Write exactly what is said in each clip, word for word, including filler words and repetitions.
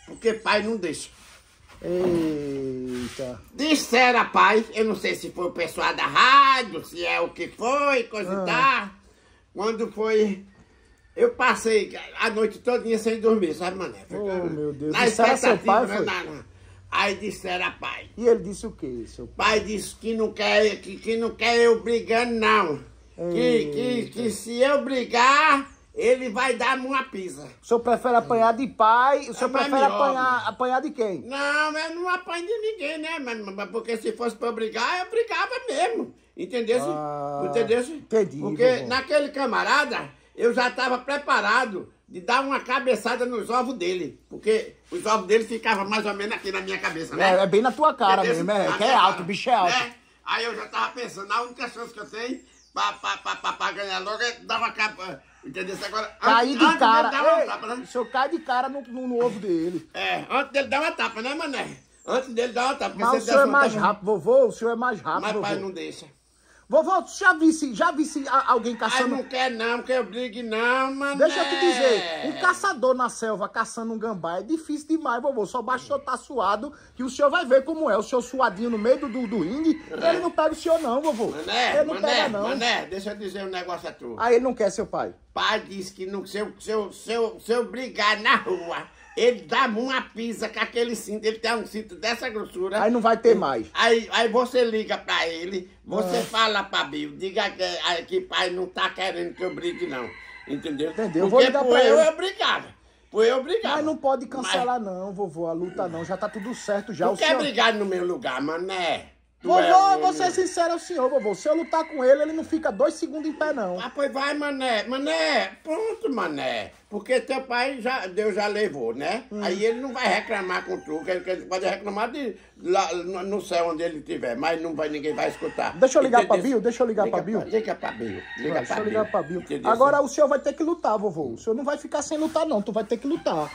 porque pai não deixa. Eita. Disseram a pai, eu não sei se foi o pessoal da rádio, se é o que foi, coisa e Ah. tal. Quando foi... Eu passei a noite todinha sem dormir, sabe, mané? Oh, meu Deus. Na Disseram a seu pai, expectativa, foi? né, na- na- Aí disseram a pai. E ele disse o quê, seu pai? Pai disse que não quer, que, que não quer eu brigando, não. Que, que, que se eu brigar, ele vai dar-me uma pisa. O senhor prefere apanhar de pai? O senhor É mais prefere melhor, apanhar, apanhar de quem? Não, eu não apanho de ninguém, né? Mas, mas porque se fosse pra eu brigar, eu brigava mesmo. Entendesse? Ah, Entendesse? entendi, Porque vovô. naquele camarada, eu já estava preparado de dar uma cabeçada nos ovos dele. Porque os ovos dele ficavam mais ou menos aqui na minha cabeça, né? É, é bem na tua cara Entendesse? mesmo, é, Na que é minha alto, cara, o bicho é alto. né? Aí eu já tava pensando, a única chance que eu tenho pra, pra, pra, pra, pra ganhar logo é dar uma capa. Entendeu? Agora, Cair antes- de antes cara. dele dar uma Ei, tapa, né? o senhor cai de cara no, no, no ovo dele. É, antes dele dar uma tapa, né, mané? Antes dele dar uma tapa. porque Mas se o ele senhor é desse uma mais tapa- rápido, vovô. O senhor é mais rápido, Mas vovô. pai não deixa. Vovô, tu já visse, já visse a- alguém Pai caçando... não quer não, que eu brigue não, mané. Deixa eu te dizer, um caçador na selva caçando um gambá é difícil demais, vovô. Só basta o senhor estar suado, que o senhor vai ver como é. O senhor suadinho no meio do, do ringue, ele não pega o senhor não, vovô. Mané, ele não mané, pega não. mané, deixa eu dizer um negócio a tu. Aí ele não quer seu pai. Pai disse que não, se, eu, se, eu, se, eu, se eu brigar na rua, ele dá uma pisa com aquele cinto, ele tem um cinto dessa grossura. Aí não vai ter mais. Aí, aí você liga pra ele, você Ah. fala pra Bill, diga que, aí que pai não tá querendo que eu brigue não, entendeu? Entendeu? Eu Porque vou ligar por pra eu, ele. eu brigava, por eu brigava. Mas não pode cancelar não, vovô, a luta não. Já tá tudo certo já. Tu O quer senhor... brigar no meu lugar, mané? Tu Vovô, é o- eu vou ser sincero ao senhor, vovô. Se eu lutar com ele, ele não fica dois segundos em pé, não. Ah, pois vai, mané. Mané, pronto, mané. Porque teu pai, já, Deus já levou, né? Hum. Aí ele não vai reclamar com tu, que ele, que ele pode reclamar de, lá, no no céu onde ele estiver, mas não vai, ninguém vai escutar. Deixa eu ligar pra Entendeu? Bill, deixa eu ligar liga pra Bill. Liga pra Bill, liga Deixa pra eu ligar Bill. pra Bill. Entendeu? Agora o senhor vai ter que lutar, vovô. O senhor não vai ficar sem lutar, não. Tu vai ter que lutar.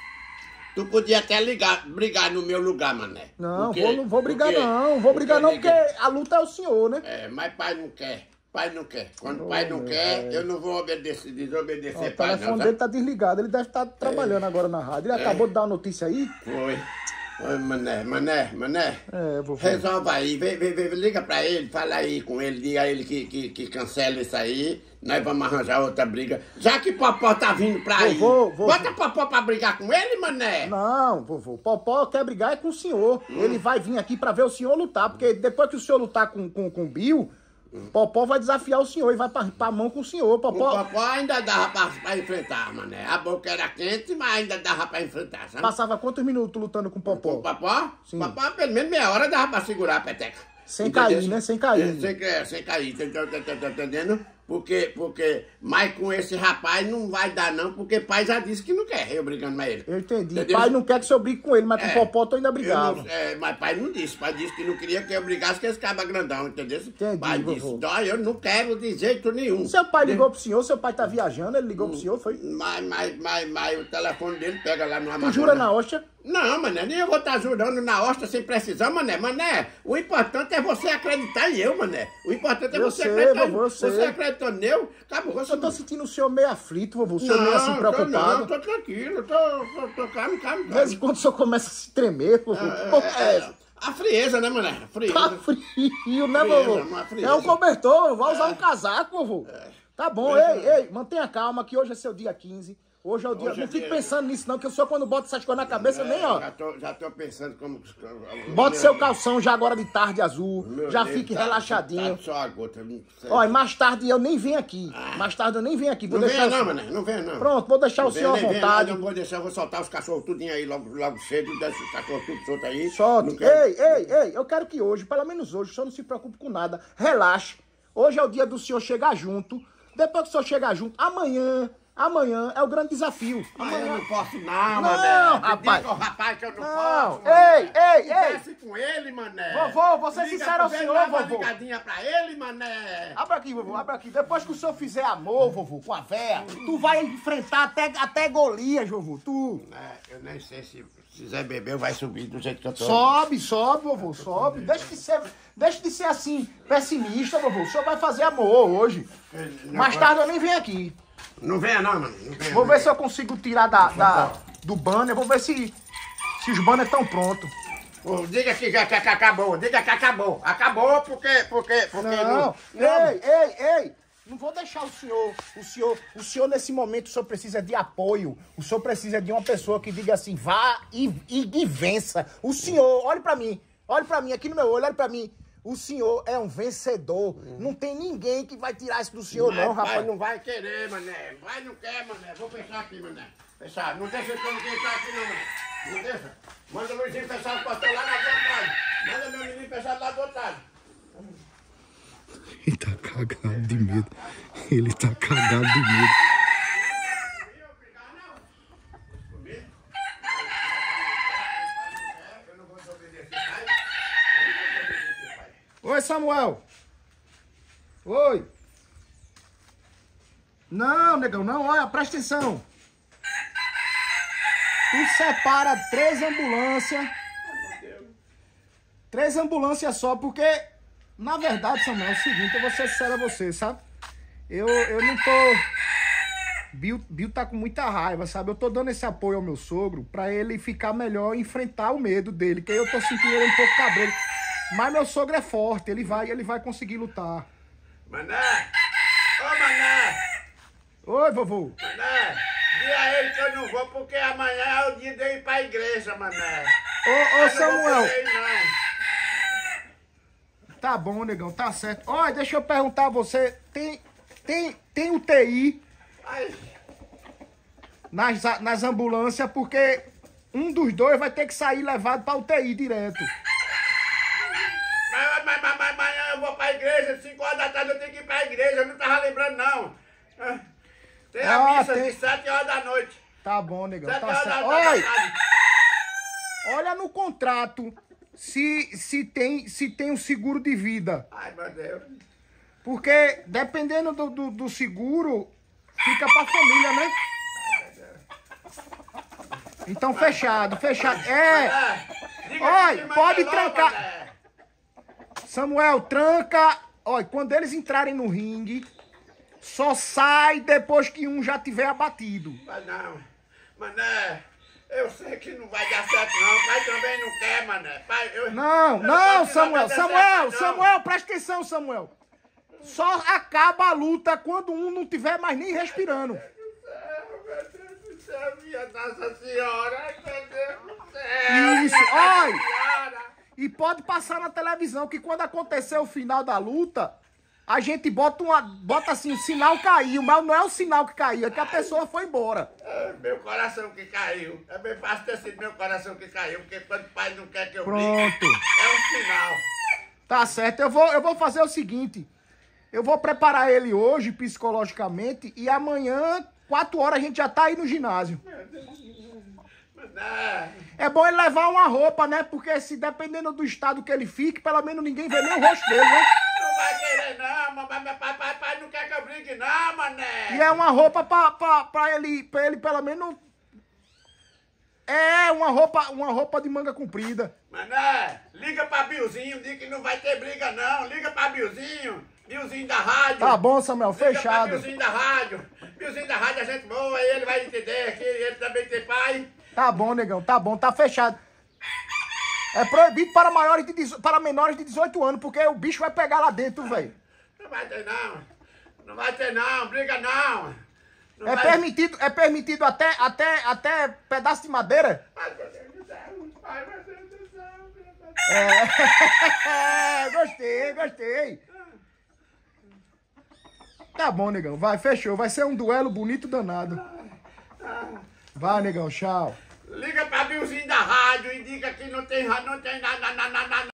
Tu podia até ligar, brigar no meu lugar, mané. Não, Porque- vou, não vou brigar porque- não. Vou brigar não, porque ninguém- a luta é o senhor, né? É, mas pai não quer. Pai não quer. Quando Oh, pai não meu quer, velho. eu não vou obedecer, Ó, desobedecer o pai não, telefone tá? dele tá desligado. Ele deve estar trabalhando agora na rádio. Ele acabou de dar uma notícia aí. Foi. Oi, mané, mané, mané. É, vovô. Resolva aí, vem, vem, vem, liga pra ele, fala aí com ele, diga a ele que, que, que cancela isso aí, nós vamos arranjar outra briga. Já que Popó tá vindo pra aí, Vovô, vovô. bota Popó pra brigar com ele, mané. Não, vovô. Popó quer brigar é com o senhor. Ele vai vir aqui pra ver o senhor lutar. Porque depois que o senhor lutar com, com, com o Bill, Popó vai desafiar o senhor e vai pra, pra mão com o senhor. O Popó Popó ainda dava pra, pra enfrentar, mané. A boca era quente, mas ainda dava pra enfrentar, sabe? passava quantos minutos lutando com o O Popó? Popó, Sim. Popó, pelo menos meia hora dava pra segurar a peteca. Sem Entendeu? cair, né? Sem cair. É, Sem, é, sem cair, tá, tá, tá, tá entendendo? Porque, porque, mas com esse rapaz não vai dar não, porque pai já disse que não quer, eu brigando com ele. Eu entendi. Entendeu? Pai não quer que o senhor brigue com ele, mas com É, o Popó tu ainda eu brigava. não- é, mas pai não disse, pai disse que não queria que eu brigasse com esse cabra grandão, entendeu? Entendi, Pai vovô. disse, "Dó, eu não quero de jeito nenhum. Seu pai ligou pro senhor, seu pai tá viajando, ele ligou pro senhor, foi? Mas, mas, mas, mas o telefone dele pega lá no Tu Amazonas. jura na hóstia? Não, mané, nem eu vou estar jurando na hosta sem precisão, mané. Mané, o importante é você acreditar em eu, mané. O importante é Eu você sei, acreditar em vovô, eu sei. Você acreditou em eu, acabou. Você Eu tô sentindo o senhor meio aflito, vovô, o senhor meio assim tô preocupado. não, tô tranquilo, tô, tô, tô calmo, calmo, De vez em calmo. quando o senhor começa a se tremer, vovô. Que porra é essa? A frieza, né, mané? A frieza. Tá frio, né, Frieza, vovô? uma frieza. É um cobertor, vai usar um casaco, vovô. Tá bom, ei, ei, mantenha calma, que hoje é seu dia quinze. Hoje é o dia. Hoje Não é fique dia- pensando nisso, não, que o senhor, quando bota essas coisas na cabeça, nem, ó. Já tô, já tô pensando como... Bota Meu seu Deus, calção já agora de tarde azul, meu já Deus, fique tá- relaxadinho. tá só a gota. não sei. Ó, e mais tarde eu nem venho aqui. Mais tarde eu nem venho aqui. Vou Não deixar venha o- não, mané, não venha não. Pronto, vou deixar Não o senhor à venha, nem venha, vontade. Não vou deixar, eu vou soltar os cachorros tudinho aí logo, logo cedo, deixa os cachorros tudo soltos aí. Solte. Não quero- Ei, ei, ei, eu quero que hoje, pelo menos hoje, o senhor não se preocupe com nada. Relaxe. Hoje é o dia do senhor chegar junto. Depois que o senhor chegar junto, amanhã, amanhã é o grande desafio. Mas eu Amanhã. não posso não, Não, mané. rapaz. Diga ao rapaz que eu não, Não, posso, mané. ei, ei, ei. Converse com ele, mané. Vovô, vou ser Liga sincero ao pro senhor, velho, dá uma vovô. ligadinha pra ele, mané. Abre aqui, vovô, abre aqui. Depois que o senhor fizer amor, vovô, com a véia, tu vai enfrentar até, até Golias, vovô. Tu É, eu nem sei se quiser beber, vai subir do jeito que eu tô. sobe, sobe, vovô, sobe. Deixa de ser, deixa de ser assim, pessimista, vovô. O senhor vai fazer amor hoje. Mais tarde eu nem venho aqui. Não venha não, mano. Não venha, Vou não ver venha. se eu consigo tirar da, da- do banner. Vou ver se Se os banners estão prontos. Pô, diga que já que acabou, diga que acabou. Acabou porque, porque, porque Não, não. ei, ei, ei. Não vou deixar o senhor, o senhor, o senhor nesse momento, o senhor precisa de apoio. O senhor precisa de uma pessoa que diga assim, vá e, e, e vença. O senhor, olhe pra mim, olhe pra mim, aqui no meu olho, olhe pra mim. O senhor é um vencedor. Hum. Não tem ninguém que vai tirar isso do senhor, Mas, não, rapaz. Pai não vai querer, mané. Pai não quer, mané. Vou fechar aqui, mané. Fechar. Não deixa como quem tá aqui, não, mané. Não deixa. Manda o Luizinho fechar o portão lá na vontade. Manda meu menino fechar lá do outro lado. Ele tá cagado de medo. Ele tá cagado de medo. Oi, Samuel. Oi. Não, negão, não. Olha, presta atenção. Tu separa três ambulâncias. Três ambulâncias só, porque... Na verdade, Samuel, é o seguinte, eu vou ser sincero a você, sabe? Eu, eu não tô... Bill, Bill tá com muita raiva, sabe? Eu tô dando esse apoio ao meu sogro pra ele ficar melhor e enfrentar o medo dele, que eu tô sentindo ele um pouco cabreiro. Mas meu sogro é forte, ele vai, ele vai conseguir lutar. Mané! Ô, Mané! Oi, vovô. Mané! Diga a ele que eu não vou porque amanhã é o dia de eu ir pra igreja, Mané. Ô, ô, Samuel. Não ir, não. Tá bom, negão, tá certo. Olha, deixa eu perguntar a você, tem, tem, tem U T I nas, nas ambulâncias, porque um dos dois vai ter que sair levado pra U T I direto. Mas, mas, mas, mas amanhã eu vou pra igreja, cinco horas da tarde eu tenho que ir pra igreja, eu não tava lembrando, não. Tem a Ah, missa tem... de sete horas da noite. Tá bom, negão, sete tá horas certo. da Olha, tarde. olha no contrato se, se, tem, se tem um seguro de vida. Ai, meu Deus. Porque dependendo do, do, do seguro, fica pra família, né? Então fechado, fechado. É. Olha, pode trancar. Samuel, tranca. Olha, quando eles entrarem no ringue, só sai depois que um já tiver abatido. Mas não, mané, eu sei que não vai dar certo não, pai também não quer, mané. Pai, eu, não, eu não, Samuel, certo, Samuel, não. Samuel, presta atenção, Samuel. Só acaba a luta quando um não tiver mais nem respirando. Meu Deus do céu, minha Nossa Senhora, ai, meu Deus do céu. Isso, olha. E pode passar na televisão que quando acontecer o final da luta, a gente bota, uma, bota assim, o sinal caiu, mas não é o sinal que caiu, é que a pessoa foi embora. É meu coração que caiu. É bem fácil ter sido meu coração que caiu, porque quando o pai não quer que eu Pronto. brigue, é um sinal. Tá certo, eu vou, eu vou fazer o seguinte, eu vou preparar ele hoje psicologicamente e amanhã, quatro horas, a gente já tá aí no ginásio. Meu Deus. Não. É bom ele levar uma roupa, né? Porque se dependendo do estado que ele fique, pelo menos ninguém vê nem o rosto dele, né? Não vai querer não, mas meu pai, pai, pai não quer que eu brigue não, mané. E é uma roupa pra, pra, pra, ele, pra ele pelo menos... É, uma roupa, uma roupa de manga comprida. Mané, liga pra Billzinho, diz que não vai ter briga não. Liga pra Billzinho, Billzinho da rádio. Tá bom, Samuel, liga fechado. Pra Billzinho da rádio. Billzinho da rádio é gente boa, aí ele vai entender que ele também tem pai. Tá bom, negão, tá bom, tá fechado. É proibido para, maiores de, para menores de dezoito anos, porque o bicho vai pegar lá dentro, velho. Não vai ter não. Não vai ter não, briga não. não é, vai... permitido, é permitido até, até, até pedaço de madeira? Ai, meu Deus do céu, ai, meu Deus do céu, meu Deus do céu. É, gostei, gostei. Tá bom, negão, vai, fechou. Vai ser um duelo bonito danado. Vai, negão, tchau. Liga pra Billzinho da rádio e diga que não tem, não tem nada, nada, nada.